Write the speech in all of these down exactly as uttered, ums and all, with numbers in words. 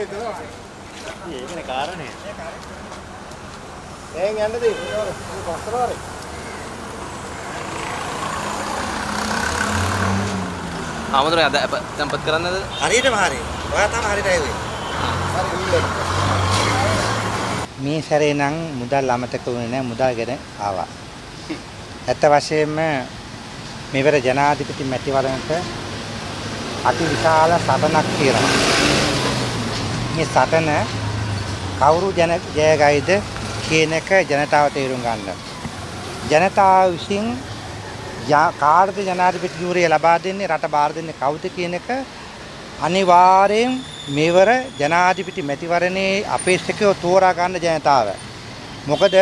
ඒකනේ කාරණේ. දැන් යන්නද මේ පස්සරවරේ. ආමුදුරේ අද tempat කරන්නද? හරියටම හරිය. ඔයා තමයි හරියට ඇවිල්ලා. හරි මේ සැරේ නම් මුදල් අමතක වුණේ නැහැ මුදල් ගැන ආවා. ඇත්ත වශයෙන්ම මෙවර ජනාධිපති මැතිවරණයට අති විශාල සටනක් තියෙනවා. මේ සටන කවුරු ජන ජයගයිද කියන එක ජනතාව තේරුම් ගන්න. ජනතාව විසින් කාර්ද ජනාධිපති ධූරය ලබා දෙන්නේ රට බාර දෙන්නේ කවුද කියන එක අනිවාර්යෙන් මෙවර ජනාධිපති මැතිවරණයේ අපේක්ෂකව තෝරා ගන්න ජනතාව. මොකද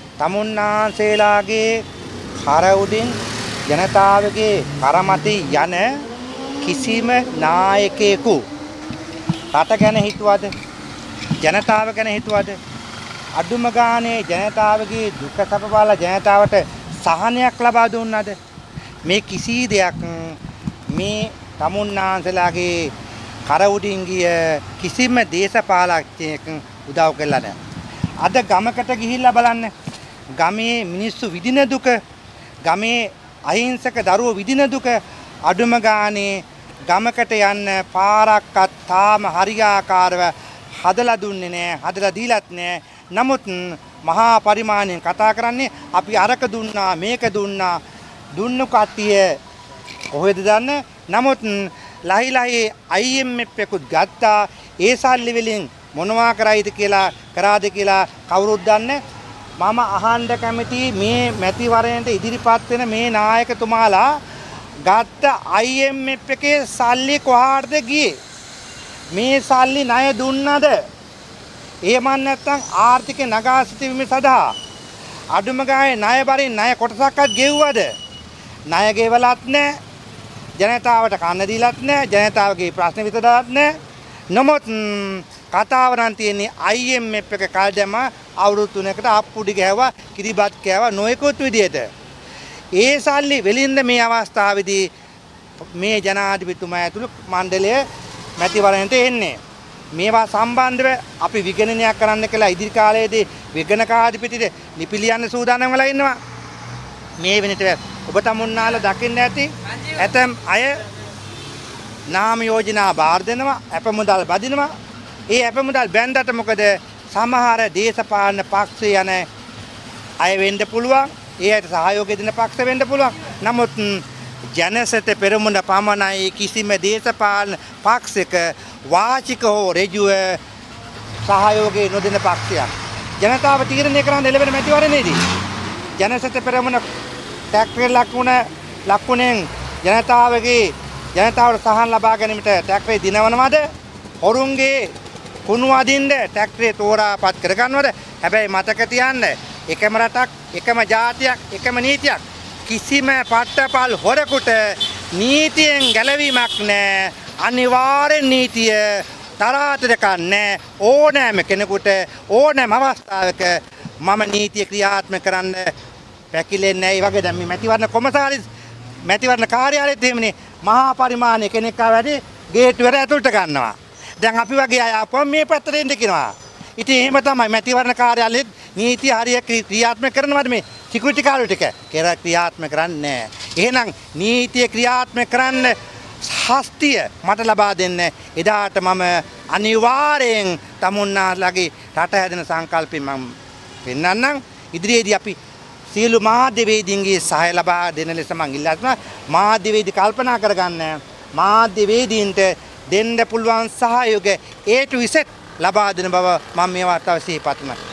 තමුන්නාන්සේලාගේ කර උඩින් ජනතාවගේ කරමැති යන කිසිම නායකයෙකු රට ගැන හිතුවද ජනතාව ගැන හිතුවද අඩුම ගානේ ජනතාවගේ දුක සැප බලලා ජනතාවට සහනයක් ලබා දුන්නද මේ කිසි දෙයක් මේ තමුන්නාන්සලාගේ කර උඩින් ගිය කිසිම දේශපාලකයෙක් උදව් කළා නැහැ. අද ගමකට ගිහිල්ලා බලන්න ගමේ මිනිස්සු විඳින දුක ගමේ අහිංසක දරුවෝ විඳින දුක අඩුම ගානේ ගමකට යන්න පාරක්වත් තාම හරියාකාරව හදලා දුන්නේ නැහැ හදලා දීලත් නැහැ. නමුත් මහා පරිමාණයෙන් කතා කරන්නේ අපි අරක දුන්නා මේක දුන්නා දුන්නු කට්ටිය කොහෙද දන්නේ. නමුත් ලහි ලහි I M F එකකුත් ගත්තා. ඒ සල්ලි වලින් මොනවා කරයිද කියලා කරාද කියලා කවුරුත් දන්නේ. මම අහන්න කැමති මේ මැතිවරණයට ඉදිරිපත් වෙන මේ නායකතුමාලා ගත්ත I M F එකේ සල්ලි කොහාටද ගියේ? මේ සල්ලි ණය දුන්නද? එහෙම නැත්නම් ආර්ථික නගා සිටීම සඳහා අඩුම ගානේ ණය බරින් ණය කොටසක්වත් ගෙව්වද? ණය ගෙවලත් නැහැ. ජනතාවට කන්න දීලත් නැහැ. ජනතාවගේ ප්‍රශ්න විසඳලත් නැහැ. නමුත් කතාව නම් තියෙන්නේ I M F එක කල් දැම අවුරුදු තුනකට අප්පුඩි ගෑවා කිරිබත් කෑවා නොයෙකුත් විදියට. ඒ සල්ලි වෙලින්ද මේ අවස්ථාවේදී මේ ජනාධිපතිතුමා ඇතුළු මණ්ඩලය මැතිවරණයට එන්නේ. මේවා සම්බන්ධව අපි විගණනයක් කරන්න කියලා ඉදිරි කාලයේදී විගණකාධිපතිට ලිපිලියන්න සූදානම් වෙලා ඉන්නවා. මේ වෙනට ඔබ තමුන්නාලා දකින්න ඇති ඇතම් අය නාම යෝජනා බාර දෙනවා අප මුදල් බදිනවා. ඒ අප මුදල් බැන්දට මොකද සමහර දේශපාලන පක්ෂ යන අය වෙන්න පුළුවන්. ඒ අයට සහයෝගය දෙන පක්ෂ වෙන්න පුළුවන්. නමුත් ජනසත පෙරමුණ පමණයි කිසිම දේශපාලන පක්ෂයක වාචික හෝ ඍජුව සහයෝගය නොදෙන පක්ෂයක්. ජනතාව තීරණය කරන්න එළවෙන මැතිවරණයේදී ජනසත පෙරමුණ ටැක්ටර් ලකුණ ලකුණෙන් ජනතාවගේ ජනතාවට සහන ලබා ගැනීමට ටැක්ටරේ දිනවනවද? හොරුන්ගේ කුණු අදින්න ටැක්ටරේ තෝරාපත් කරගන්නවද? හැබැයි මතක තියන්න එකම රටක් එකම ජාතියක් එකම නීතියක් කිසිම පට්ටපල් හොරෙකුට නීතියෙන් ගැලවීමක් නැහැ. අනිවාර්ය නීතිය තරහතර කන්නේ ඕනෑම කෙනෙකුට ඕනෑම අවස්ථාවක මම නීතිය ක්‍රියාත්මක කරන්න පැකිලෙන්නේ නැහැ. ඒ වගේ දැන් මේ මැතිවරණ කොමසාරිස් මැතිවරණ කාර්යාලයේත් එහෙමනේ මහා පරිමාණ කෙනෙක් ආවැඩි ගේට්ටුවර ඇතුළට ගන්නවා. දැන් අපි වගේ අය ආපුවම මේ පැත්තට එන්න කියනවා. ඉතින් එහෙම තමයි මැතිවරණ කාර්යාලෙත් නීතිය හරිය ක්‍රියාත්මක කරනවද මේ සිකියුරිටි කාර්ය ටික කියලා ක්‍රියාත්මක කරන්නේ නැහැ. එහෙනම් නීතිය ක්‍රියාත්මක කරන්න හස්තිය මට ලබා දෙන්න. එදාට මම අනිවාර්යෙන් තමුන්නාලගේ රට හැදෙන සංකල්පෙන් මම පෙන්වන්නම්. ඉදිරියේදී අපි සියලු මාධ්‍යවේදීන්ගේ සහාය ලබා දෙන ලෙස මම ඉල්ලා සිටිනවා. මාධ්‍යවේදී කල්පනා කරගන්න මාධ්‍යවේදීන්ට දෙන්න පුළුවන් සහයෝගය A to Z ලබා දෙන බව මම මේ වාර්තාව සිහිපත් කරනවා.